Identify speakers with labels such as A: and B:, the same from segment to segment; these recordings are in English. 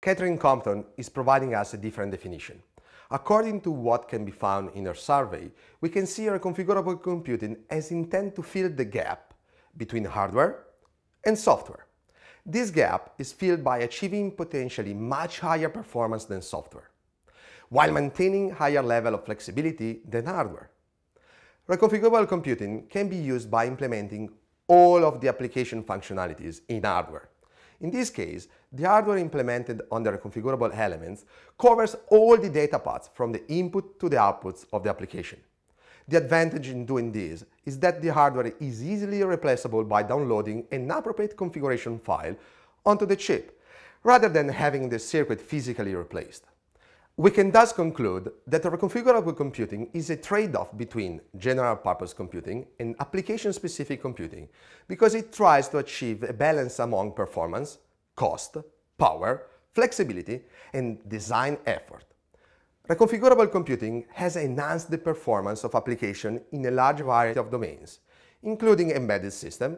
A: Catherine Compton is providing us a different definition. According to what can be found in her survey, we can see reconfigurable computing as intent to fill the gap between hardware and software. This gap is filled by achieving potentially much higher performance than software, while maintaining higher level of flexibility than hardware. Reconfigurable computing can be used by implementing all of the application functionalities in hardware. In this case, the hardware implemented on the reconfigurable elements covers all the data paths from the input to the outputs of the application. The advantage in doing this is that the hardware is easily replaceable by downloading an appropriate configuration file onto the chip, rather than having the circuit physically replaced. We can thus conclude that reconfigurable computing is a trade-off between general-purpose computing and application-specific computing because it tries to achieve a balance among performance, cost, power, flexibility, and design effort. Reconfigurable computing has enhanced the performance of applications in a large variety of domains, including embedded systems,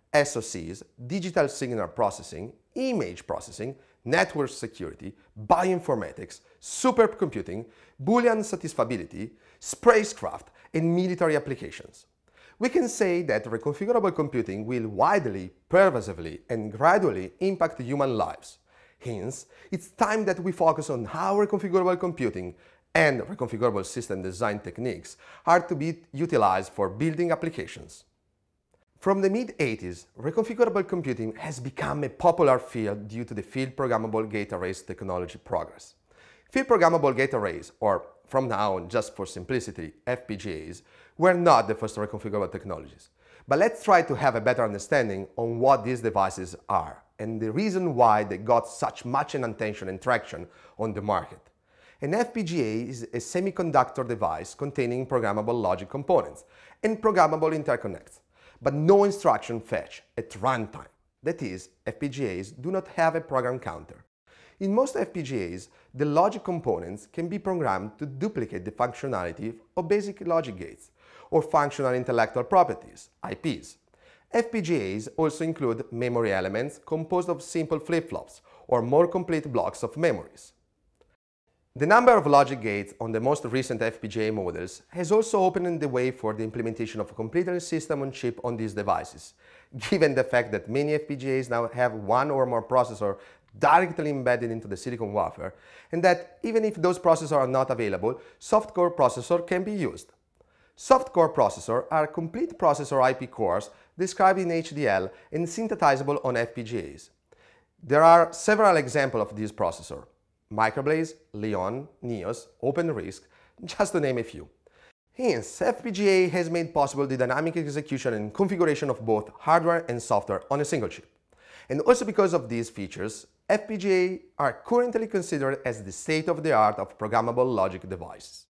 A: SoCs, digital signal processing, image processing, network security, bioinformatics, supercomputing, Boolean satisfiability, spacecraft, and military applications. We can say that reconfigurable computing will widely, pervasively, and gradually impact human lives. Hence, it's time that we focus on how reconfigurable computing and reconfigurable system design techniques are to be utilized for building applications. From the mid-80s, reconfigurable computing has become a popular field due to the field programmable gate arrays technology progress. Field programmable gate arrays, or from now on just for simplicity, FPGAs, were not the first reconfigurable technologies. But let's try to have a better understanding on what these devices are and the reason why they got such much attention and traction on the market. An FPGA is a semiconductor device containing programmable logic components and programmable interconnects, but no instruction fetch at runtime. That is, FPGAs do not have a program counter. In most FPGAs, the logic components can be programmed to duplicate the functionality of basic logic gates, or functional intellectual properties, IPs. FPGAs also include memory elements composed of simple flip-flops, or more complete blocks of memories. The number of logic gates on the most recent FPGA models has also opened the way for the implementation of a complete system on chip on these devices, given the fact that many FPGAs now have one or more processors directly embedded into the silicon wafer, and that even if those processors are not available, soft-core processors can be used. Soft-core processors are complete processor IP cores described in HDL and synthesizable on FPGAs. There are several examples of these processors: Microblaze, Leon, Nios, OpenRISC, just to name a few. Hence, FPGA has made possible the dynamic execution and configuration of both hardware and software on a single chip. And also because of these features, FPGA are currently considered as the state-of-the-art of programmable logic devices.